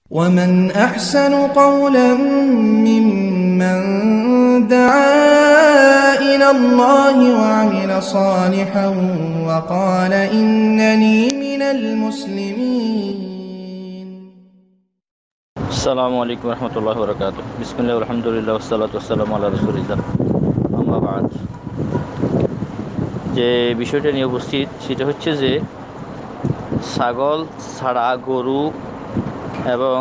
ومن أحسن قولا ممن دعا إلى الله وعمل صالحا وقال إنني من المسلمين. السلام عليكم ورحمة الله وبركاته. بسم الله والحمد لله والصلاة والسلام على رسول الله. أما بعد, যে বিষয়টা নিয়ে উপস্থিত সেটা হচ্ছে যে ছাগল ছাড়া গরু এবং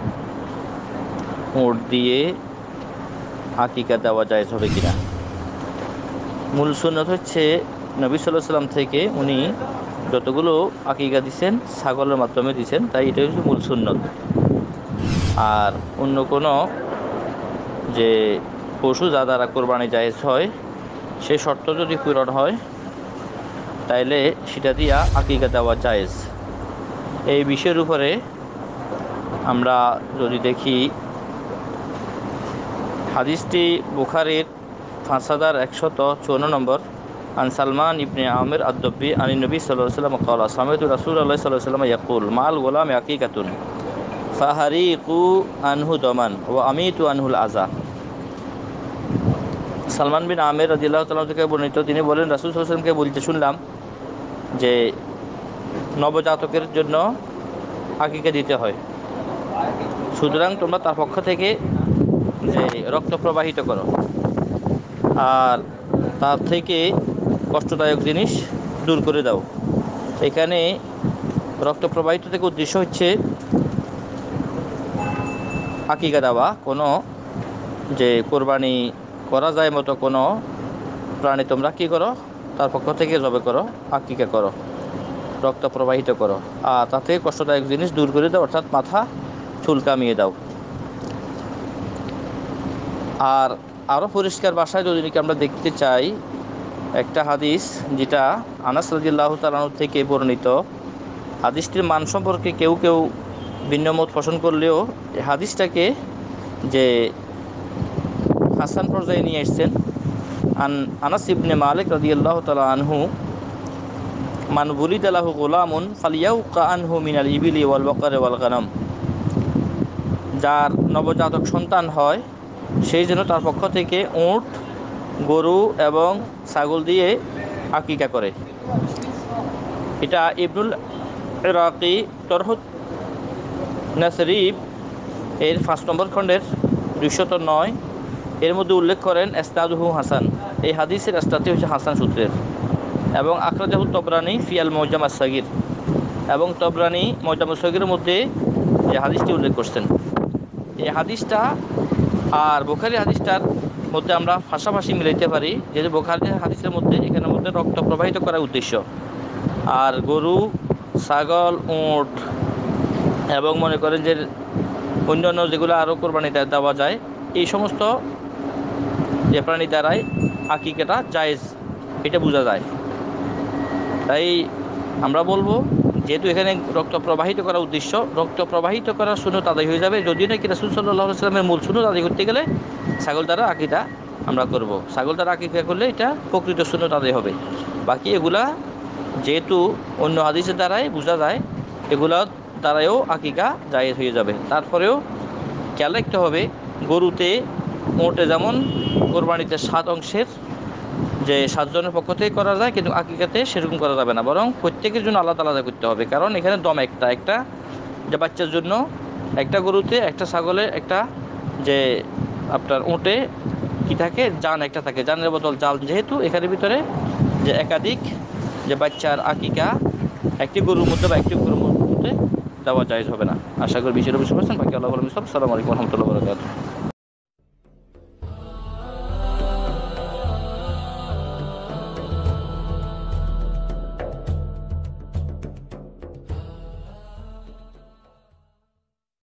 উট দিয়ে আকিকা দেওয়া জায়েজ হবে কিনা। মূল সুন্নত হচ্ছে নবী সাল্লাল্লাহু আলাইহি ওয়াসাল্লাম থেকে উনি যতগুলো আকিকা দিয়েছেন ছাগলের মাধ্যমে দিয়েছেন, তাই এটা হচ্ছে মূল সুন্নত। আর অন্য কোনো যে পশু যা দ্বারা কোরবানি জায়েজ হয় সে শর্ত যদি পূরণ হয় তাইলে সেটা দিয়া আকিকা দেওয়া জায়েজ। এই বিষয়ের উপরে আমরা যদি দেখি, হাদিসটি বুখারীর 5154 নম্বর, আন সালমান ইবনে আমির আদ-দব্বি আনি নবী সাল্লাল্লাহু আলাইহি ওয়াসাল্লাম ক্বালা সামি'তু রাসূলুল্লাহ সাল্লাল্লাহু আলাইহি ওয়াসাল্লাম ইয়াকুল মাল গোলাম আকিকাতুন ফাহারিকু আনহু দমান ওয়া আমিতু আনহুল আযা। সালমান বিন আমির রাদিয়াল্লাহু তাআলা থেকে বর্ণিত, তিনি বলেন রাসূল সাল্লাল্লাহু আলাইহি ওয়াসাল্লামকে বলতে শুনলাম যে নবজাতকের জন্য আকিকা দিতে হয়, সুতরাং তোমরা তার পক্ষ থেকে যে রক্ত প্রবাহিত করো আর তার থেকে কষ্টদায়ক জিনিস দূর করে দাও। এখানে রক্ত প্রবাহিত থেকে উদ্দেশ্য হচ্ছে আকিকা দেওয়া, কোনো যে কোরবানি করা যায় মতো কোনো প্রাণী তোমরা কী করো, তার পক্ষ থেকে জবে করো, আকিকা করো, রক্ত প্রবাহিত করো আর তার থেকে কষ্টদায়ক জিনিস দূর করে দাও, অর্থাৎ মাথা চুল কামিয়ে দাও। আর আরও পরিষ্কার ভাষায় যদি আমরা দেখতে চাই, একটা হাদিস যেটা আনাস রাদিয়াল্লাহু তাআলা থেকে বর্ণিত, হাদিসটির মান সম্পর্কে কেউ কেউ ভিন্নমত পোষণ করলেও এই হাদিসটাকে যে হাসান পর্যায়ে নিয়ে এসেছেন, আনাস ইবনে মালিক রাদিয়াল্লাহু তাআলা আনহু মান বুলিদা লাহু গোলামুন ফালিয়াউকা আনহু মিনাল ইবিলি ওয়াল বাকারি ওয়াল গানাম, যার নবজাতক সন্তান হয় সেই জন্য তার পক্ষ থেকে উট, গরু এবং ছাগল দিয়ে আকিকা করে। এটা ইবনুল ইরাকি তরহুত নাসরিব এর 5 নম্বর খণ্ডের 209 এর মধ্যে উল্লেখ করেন ইসনাদুহু হাসান, এই হাদিসের ইসনাদটি হচ্ছে হাসান সূত্রের, এবং আখরাজাহু তবরানী ফি আল মুজাম আস-সাগীর, এবং তবরানী মুজাম আস-সাগীরের মধ্যে যে হাদিসটি উল্লেখ করছেন, এই হাদিসটা আর বুখারী হাদিসটার মধ্যে আমরা পাশাপাশি মিলাইতে পারি, যে বুখারী হাদিসের মধ্যে এখানের মধ্যে রক্ত প্রবাহিত করার উদ্দেশ্য, আর গরু, ছাগল, উট এবং মনে করেন যে অন্যান্য যেগুলো আরও কোরবানি দেওয়া যায়, এই সমস্ত যে প্রাণী দ্বারাই আকিকাটা জায়েজ, এটা বোঝা যায়। তাই আমরা বলবো, যেহেতু এখানে রক্ত প্রবাহিত করার উদ্দেশ্য, রক্ত প্রবাহিত করার সুন্নত আদায় হয়ে যাবে, যদিও নাকি রাসূল সাল্লাল্লাহু আলাইহি ওয়াসাল্লামের মূল সুন্নত আদায় করতে গেলে ছাগল দ্বারা আকিকা আমরা করব, ছাগল দ্বারা আকিকা করলে এটা প্রকৃত সুন্নত আদায় হবে। বাকি এগুলা যেহেতু অন্য হাদিসের দ্বারাই বোঝা যায়, এগুলা দ্বারাও আকিকা জায়েজ হয়ে যাবে। তারপরেও খেয়াল রাখতে হবে, গরুতে মোটে যেমন কোরবানিতে 7 অংশের যে 7 জনের পক্ষ থেকে করা যায়, কিন্তু আকিকাতে সেরকম করা যাবে না, বরং প্রত্যেকের জন্য আলাদা আলাদা করতে হবে। কারণ এখানে দম একটা যে বাচ্চার জন্য একটা গরুতে, একটা ছাগলে, একটা যে আপনার উটে কি থাকে, জান একটা থাকে, জানের বদল জাল, যেহেতু এখানের ভিতরে যে একাধিক যে বাচ্চার আকিকা একটি গরুর মধ্যে বা একটি গরুর মধ্যে দেওয়া জায়েজ হবে না। আশা করি বিষয়টা বুঝতে পারছেন। বাকি আল্লাহ বলেন সব। আসসালামু আলাইকুম ওয়া রাহমাতুল্লাহি ওয়া বারাকাতুহু।